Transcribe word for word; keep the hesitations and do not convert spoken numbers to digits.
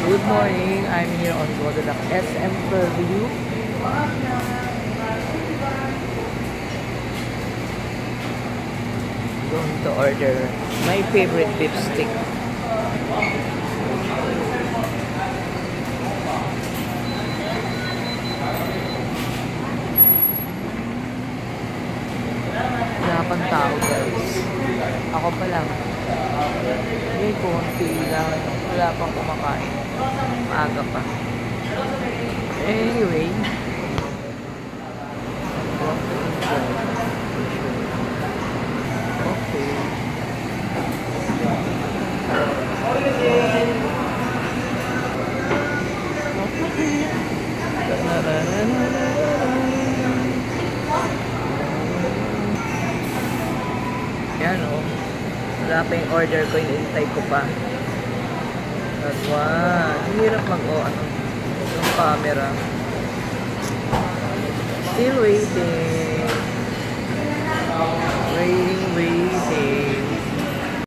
Good morning. I'm here on Gododak S M Fairview. Going to order my favorite beef stick. Wala pang tao, guys. Ako pa lang. May konti lang. Wala pang kumakain. Maaga pa. Anyway. Okay. Yan o. Oh. Wala pa yung order ko. Hinihintay ko pa. At wow. Hirap mag-o. Ano? Yung camera. Still waiting.